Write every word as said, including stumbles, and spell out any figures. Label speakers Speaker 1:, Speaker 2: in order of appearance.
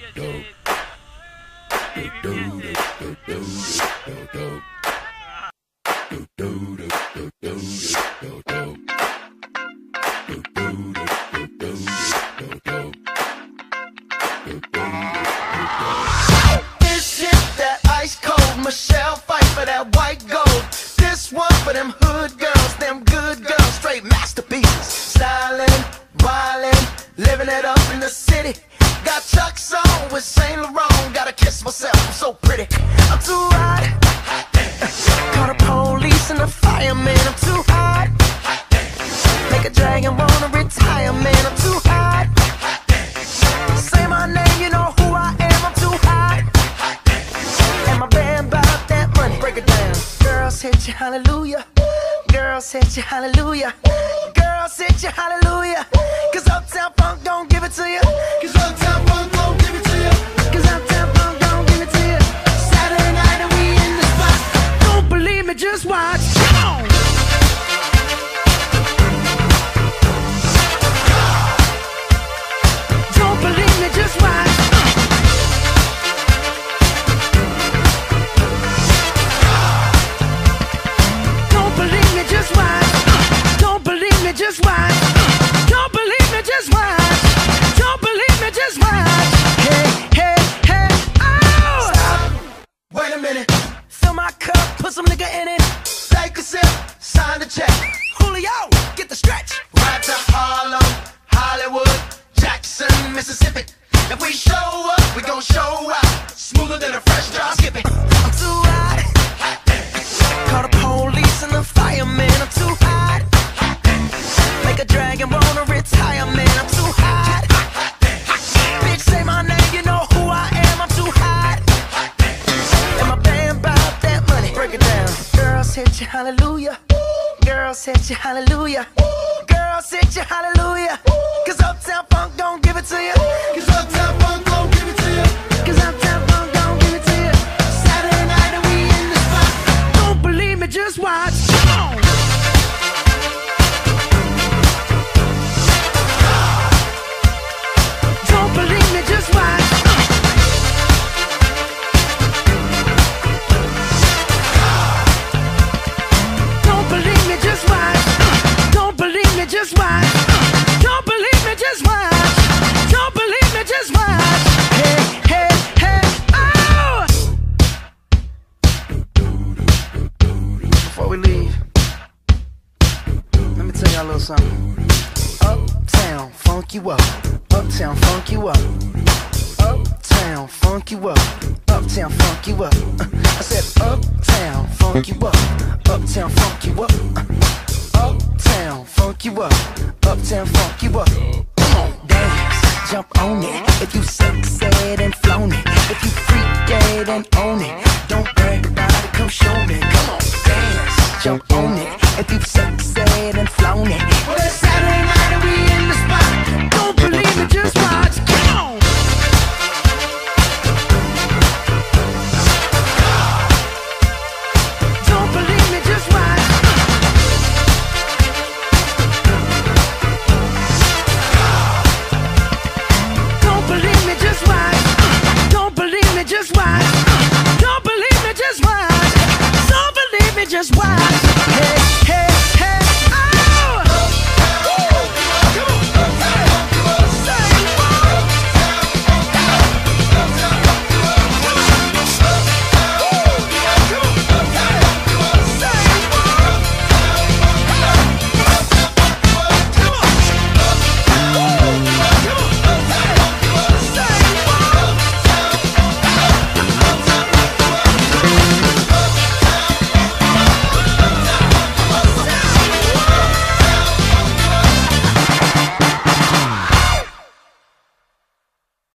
Speaker 1: This hit that ice cold Michelle fight for that white gold. This one for them hood girls, them good girls, straight masterpieces. Stylin', wildin', living it up in the city. Got Chuck's on with Saint Laurent. Gotta kiss myself, I'm so pretty. I'm too hot. Call the police and the fireman. I'm too hot. Make a dragon wanna retire, man. I'm too hot. Say my name, you know who I am. I'm too hot. And my band bought that money. Break it down. Girls hit you, hallelujah. Girls hit you, hallelujah. Girls hit you, hallelujah. Cause Uptown Funk don't give it to you. Cause Uptown Funk don't give it to you. Cause Uptown Funk don't give it to you. Saturday night and we in the spot. Don't believe me, just watch. Come on. Don't believe me, just watch. Don't believe me, just watch. Don't believe me, just watch. Don't believe me, just watch. Don't believe me, just watch. Hey, hey, hey, oh! Stop. Wait a minute. Fill my cup, put some nigga in it. Take a sip, sign the check. Julio, get the stretch. Right to Harlem, Hollywood, Jackson, Mississippi. If we show up, we gon' show out. Smoother than a fresh drop skipping. I'm too hot. Call the police and the fireman. I'm too hot. Make a dragon wanna retire, man. I'm too hot. Bitch, say my name, you know who I am. I'm too hot. And my band bought that money. Break it down. Girls hit you, hallelujah. Girls hit you, hallelujah. Girls hit you, hallelujah. Cause Uptown Funk don't give it to you. Cause Uptown Funk don't give it to you. Cause Uptown Funk don't give it to you. Saturday night and we in the spot. Don't believe me, just watch. Come on. Don't believe me, just watch. Don't believe me, just watch. Don't believe me, just watch. Don't believe me, just watch. Don't believe me, just watch. Hey, hey, hey, oh! Before we leave, let me tell y'all a little something. Uptown, funk you up. Uptown, funk you up. Uptown, funk you up. Uptown, funk you up. Uh, I said uptown, funk you up. Uptown, funk you up. Uh, uptown, funk you up. Uptown, funk you up. Come on, dance, jump on it. If you sexed and flown it. If you freak dead and own it. Don't brag about it, come show me. Come on, dance, jump on it. If you sexed